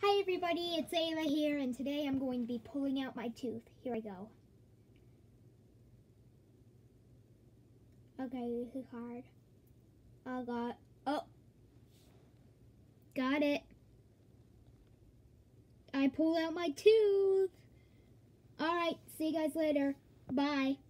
Hi everybody, it's Ava here, and today I'm going to be pulling out my tooth. Here I go. Okay, this is hard. Got it. I pulled out my tooth. Alright, see you guys later. Bye.